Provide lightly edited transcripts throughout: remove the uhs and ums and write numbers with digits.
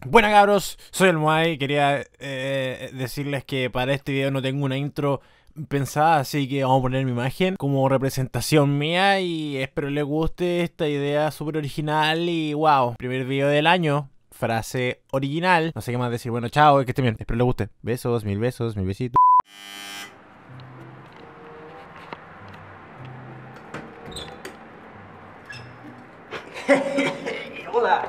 Buenas cabros, soy el Moai. Quería decirles que para este video no tengo una intro pensada, así que vamos a poner mi imagen como representación mía y espero les guste esta idea súper original y wow, primer video del año, frase original, no sé qué más decir. Bueno, chao, que estén bien, espero les guste. Besos, mil besitos. Hola.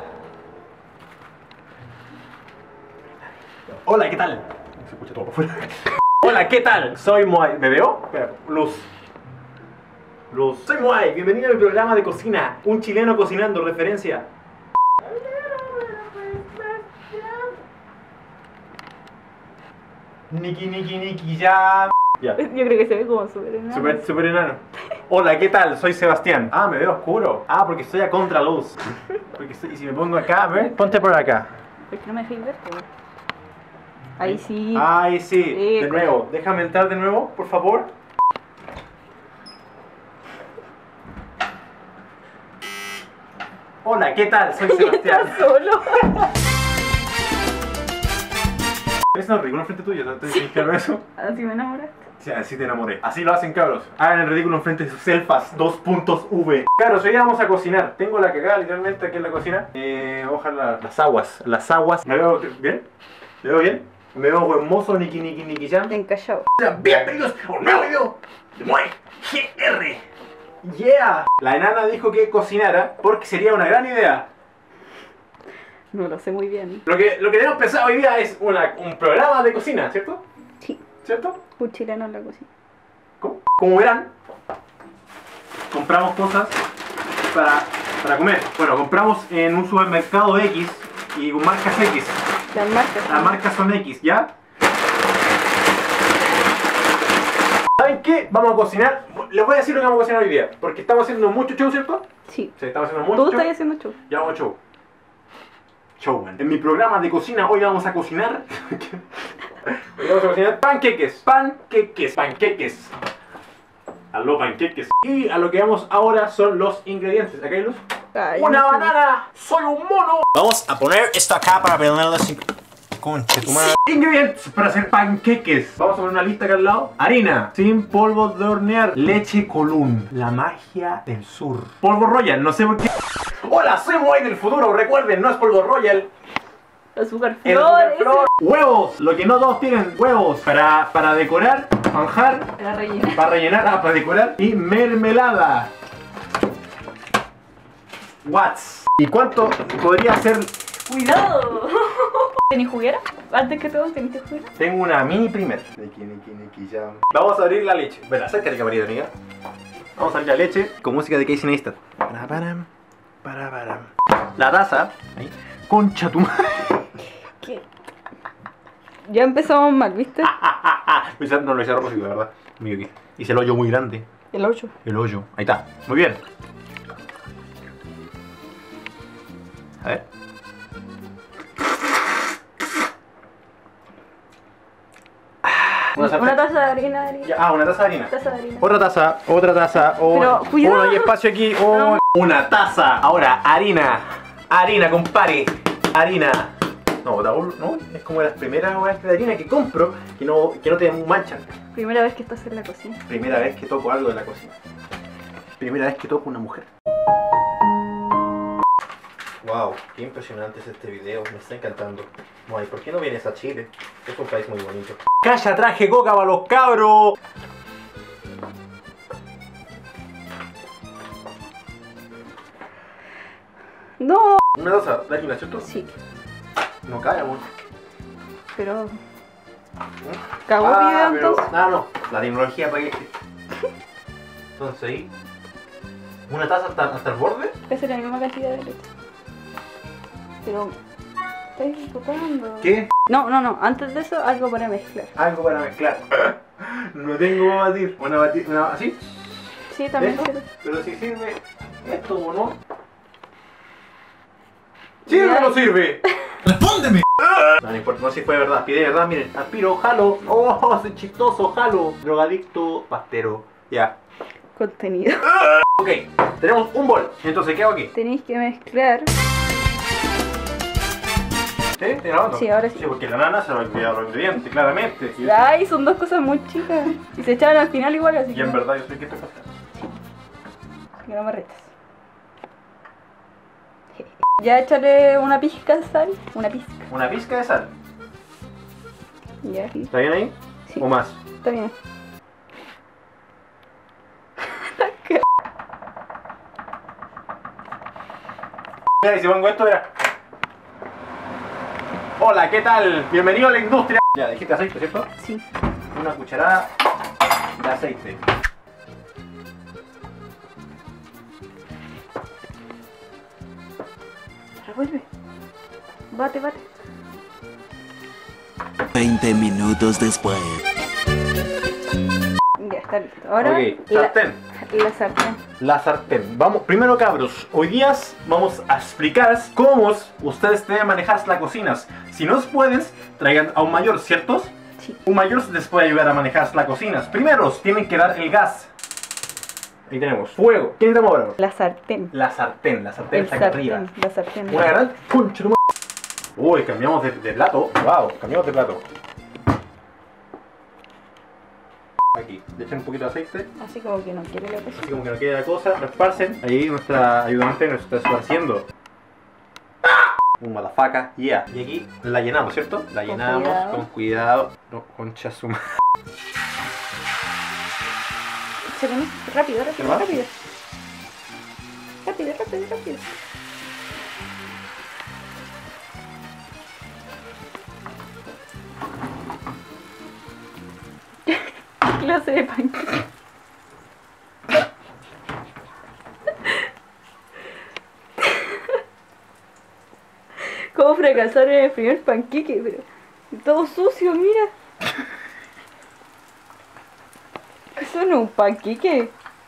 Hola, ¿qué tal? Se escucha todo por fuera. Hola, ¿qué tal? Soy Moai. ¿Me veo? Espera, luz. Soy Moai. Bienvenido a mi programa de cocina. Un chileno cocinando, referencia. Niki, ya. Yo creo que se ve como súper enano. Super enano. Hola, ¿qué tal? Soy Sebastián. Ah, me veo oscuro. Ah, porque estoy a contraluz. Y si me pongo acá, a ver, ponte por acá. ¿Por qué no me dejáis ver? Ahí sí. Ay, sí. De nuevo. Déjame entrar de nuevo, por favor. Hola, ¿qué tal? Soy Sebastián. ¿Estás solo? ¿Es un ridículo enfrente tuyo? ¿Te tienes claro eso? Así me enamoraste. Sí, así te enamoré. Así lo hacen, cabros. Hagan el ridículo enfrente de sus selfas 2.v. Cabros, hoy vamos a cocinar. Tengo la cagada literalmente aquí en la cocina. Ojalá las aguas. ¿Me veo bien? ¿Me veo bien? ¿Me veo buen mozo, Niki Jam? Encallado. Bienvenidos a un nuevo video de Moai GR. Yeah. La enana dijo que cocinara porque sería una gran idea. No lo sé muy bien. Lo que tenemos pensado hoy día es un programa de cocina, ¿cierto? Sí. ¿Cierto? Un chileno en la cocina. ¿Cómo? Como verán, compramos cosas para comer. Bueno, compramos en un supermercado X y con marcas X. Las marcas. Las marcas son X, ¿ya? ¿Saben qué? Vamos a cocinar. Les voy a decir lo que vamos a cocinar hoy día. Porque estamos haciendo mucho show, ¿cierto? Sí. Sí, estamos haciendo mucho Tú show. estás haciendo show. Ya vamos show. Showman. En mi programa de cocina hoy vamos a cocinar. Hoy vamos a cocinar panqueques. Aló, panqueques. Y a lo que vamos ahora son los ingredientes. ¿Acá hay luz? Ay, ¡Una no sé. banana! ¡Soy un ponerlo esto acá para ponerlo así. Conche tu madre. Ingredientes para hacer panqueques. Vamos a poner una lista acá al lado. Harina, sin polvo de hornear. Leche Colún, la magia del sur. Polvo Royal, no sé por qué. Hola, soy Moai del futuro. Recuerden, no es polvo Royal. Azúcar El flor. superflor. Huevos, lo que no todos tienen, huevos. Para decorar, manjar. Para rellenar. Para rellenar, para decorar. Y mermelada. Watts. ¿Y cuánto podría ser? ¡Cuidado! ¿Tenés juguera? Antes que todo, ¿tenés juguera? Tengo una mini primer. Niki Jam. Vamos a abrir la leche. Bueno, acércate, camarita amiga. Vamos a abrir la leche con música de Casey Neistat. La taza. Ahí. Concha tu madre. ¿Qué? Ya empezamos mal, ¿viste? No lo hice a propósito, de verdad. Mira aquí. Hice el hoyo muy grande. El 8. El hoyo. Ahí está. Muy bien. A ver. Una taza de harina. Una taza de harina. Taza de harina. Otra taza. Pero, cuidado. Hay espacio aquí. Oh. Una taza. Ahora, harina. Harina, compare. Harina. No, no, es como las primeras weas de harina que compro que no te manchan. Primera vez que estás en la cocina. Primera vez que toco algo de la cocina. Primera vez que toco una mujer. Wow, qué impresionante es este video, me está encantando. Moai, ¿por qué no vienes a Chile? Es un país muy bonito. ¡Calla, traje coca para los cabros! No. Una taza de harina, ¿cierto? Sí, No cae, amor. pero... ¿Cagó video pero... entonces? No, la tecnología para qué. Entonces ahí... ¿Una taza hasta el borde? Esa es la misma cantidad de leche. Pero... ¿Estás equivocando? ¿Qué? No, antes de eso, algo para mezclar. Algo para mezclar. No tengo para batir. ¿Así? Sí, también ¿Esto? sirve. Pero si sirve esto o no. ¿Sirve o no sirve? ¡Respóndeme! No importa, no sé si fue verdad. Pide verdad, miren. Aspiro, jalo. Oh, soy chistoso, jalo. Drogadicto, pastero. Ya. Contenido. Ok, tenemos un bol. Entonces, ¿qué hago aquí? Tenéis que mezclar ¿Sí? ¿Estoy grabando? Sí, ahora sí. Sí, porque la nana se va a olvidar los ingredientes, claramente. Ay, son dos cosas muy chicas. Y se echaban al final igual, así Y que. en verdad yo soy que estoy pasando. Que no me retes. Ya échale una pizca de sal. Una pizca. Una pizca de sal. Ya, sí. ¿Está bien ahí? Sí. ¿O más? Está bien. Mira, y si pongo esto, mira. Hola, ¿qué tal? Bienvenido a la industria. Ya, dijiste aceite, ¿cierto? Sí. Una cucharada de aceite. Revuelve. Bate, bate. 20 minutos después. Ya, está listo. Ahora. Ok, sartén. La sartén. La sartén. Vamos, primero cabros, hoy día vamos a explicar cómo ustedes deben manejar las cocinas. Si no pueden, traigan a un mayor, ¿cierto? Sí. Un mayor les puede ayudar a manejar las cocinas. Primero, tienen que dar el gas. Ahí tenemos fuego. ¿Quién tenemos ahora? La sartén. La sartén está acá sartén. arriba. La sartén. Una gran concha de madre. Uy, cambiamos de plato. Wow, cambiamos de plato. Aquí, le echan un poquito de aceite. Así como que no quiere la cosa. Así como que no quede la cosa, lo esparcen. Ahí nuestra ayudante nos está esparciendo. Un motherfucker, yeah. Y aquí la llenamos, ¿cierto? La llenamos cuidado. con cuidado. No, concha suma. Se pone rápido, rápido, ¿Más? rápido. Rápido, rápido, rápido. ¿Qué clase de panqueque? ¿Cómo fracasar en el primer panqueque? Pero todo sucio, mira. Eso no es un panqueque.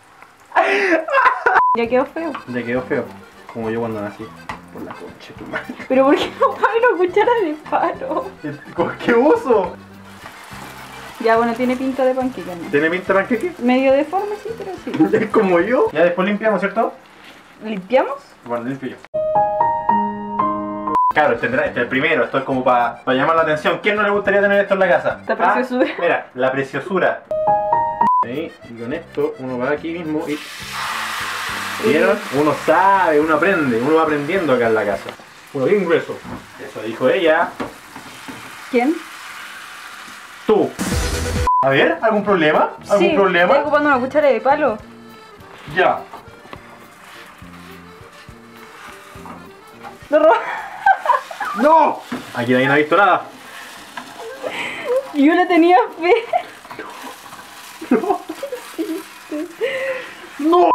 Ya quedó feo. Ya quedó feo. Como yo cuando nací. Por la concha de tu madre. Pero ¿por qué no paga una cuchara de palo? ¿Con qué uso? Ya, bueno, tiene pinta de panqueque, ¿no? ¿Tiene pinta de panqueque? Medio deforme, sí, pero sí. Es como yo. Ya después limpiamos, ¿cierto? ¿Limpiamos? Bueno, limpio yo. Claro, este es el primero, esto es como para llamar la atención. ¿Quién no le gustaría tener esto en la casa? La preciosura. Mira, la preciosura. Ahí, y con esto uno va aquí mismo y... ¿Vieron? Uno sabe, uno aprende, uno va aprendiendo acá en la casa. Uno bien grueso. Eso dijo ella. ¿Quién? Tú. A ver, ¿algún problema? ¿Algún Sí, estoy problema? ocupando una cuchara de palo. Ya. Lo robó. ¡No! Aquí nadie ha visto nada. Yo le tenía fe. ¡No!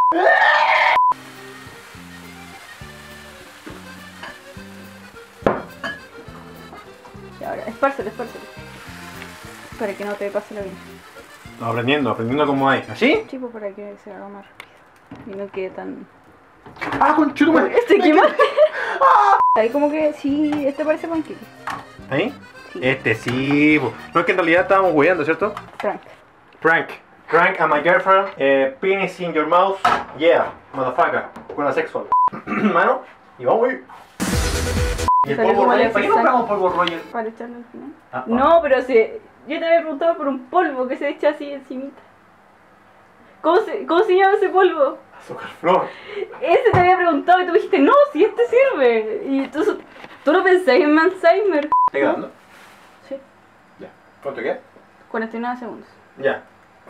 Y ahora, espárselo, espárselo. Para que no te pase lo bien. Estamos aprendiendo cómo hay. ¿Así? Chico, para que se haga más rápido. Y no quede tan... ¡Ah, conchetumare! Este quemaste. Ahí como que sí, este parece panqueque. ¿Ahí? Sí. Este sí, po. No, es que en realidad estábamos hueando, ¿cierto? Frank. Prank and my girlfriend, penis in your mouth, yeah, motherfucker, con la sexual. Mano, y vamos a ir. ¿Y el Salió polvo como Royal? el ¿Para qué F-Sack. compramos polvo Royal? Para echarlo al final. Ah, No, pero si... Yo te había preguntado por un polvo que se echa así encimita. ¿Cómo se llama ese polvo? Azúcar flor. Ese te había preguntado y tú dijiste, no, si este sirve. Y tú no pensás en Alzheimer. ¿Está quedando? Sí, Ya. ¿Cuánto queda? 49 segundos. Ya.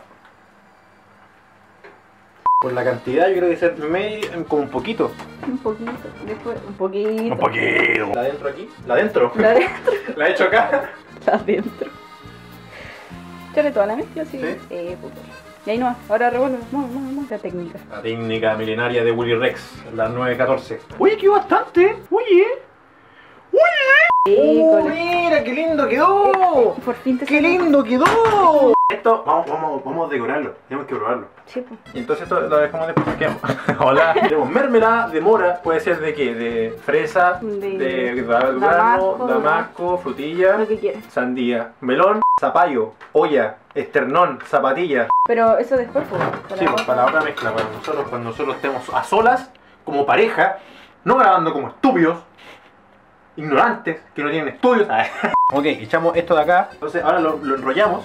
Por la cantidad yo creo que ser como un poquito. Un poquito, después, un poquito. Un poquito. ¿La adentro aquí? ¿La adentro? La adentro, ¿La he hecho acá? la adentro. Échale toda la mezcla, sí. ¿Sí? Puto. Y ahí no, ahora revuelve, vamos, la técnica. La técnica milenaria de Willy Rex, la 914. Oye, quedó bastante. Oye. Mira, qué lindo quedó. Por fin te ¡Qué salió. lindo quedó! Esto, vamos a decorarlo, tenemos que probarlo. Sí, pues. Y entonces esto lo dejamos después porque hola. Tenemos mermelada de mora, puede ser de qué, de fresa, de durazno, damasco, frutilla, Lo que quieras. sandía, melón, zapallo, olla, esternón, zapatilla. Pero eso después, pues. Sí, pues para la otra mezcla, para nosotros cuando nosotros estemos a solas, como pareja, no grabando como estúpidos. ignorantes, que no tienen estudios. Ok, echamos esto de acá. Entonces ahora lo enrollamos.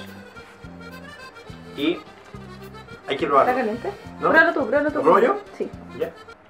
Y hay que ¿Está probarlo. caliente? ¿No? Pruébalo tú, pruébalo tú. ¿Lo pruebo yo? Sí. Ya.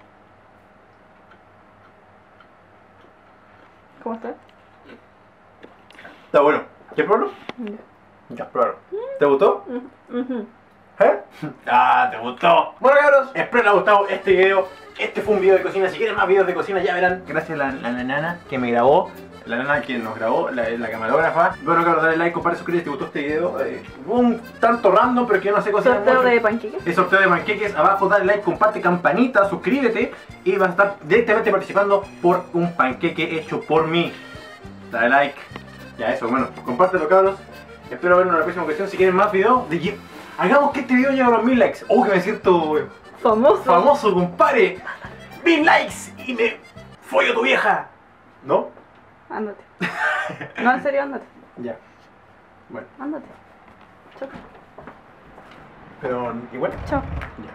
¿Cómo está? Está bueno. ¿Quieres probarlo? Ya. Ya, pruébalo. ¿Te gustó? Ujú. ¿Eh? ¡Ah, te gustó! Bueno, cabros, espero les haya gustado este video. Este fue un video de cocina. Si quieren más videos de cocina, ya verán. Gracias a la nana que me grabó. La nana que nos grabó, la camarógrafa. Bueno, cabros, dale like, comparte, suscríbete si te gustó este video. Un tanto random, pero que yo no sé cocinar Sorteo mucho. de panqueques. El sorteo de panqueques. Abajo dale like, comparte, campanita, suscríbete. Y vas a estar directamente participando por un panqueque hecho por mí. Dale like. Ya eso, bueno, compártelo, cabros. Espero vernos en la próxima ocasión. Si quieren más videos, hagamos que este video llegue a los 1000 likes. Oh, que me siento Famoso. famoso, compadre. 1000 likes y me follo tu vieja. ¿No? Ándate. No, en serio, ándate. Ya. Bueno, Ándate. Chao. pero igual. Chao. Ya.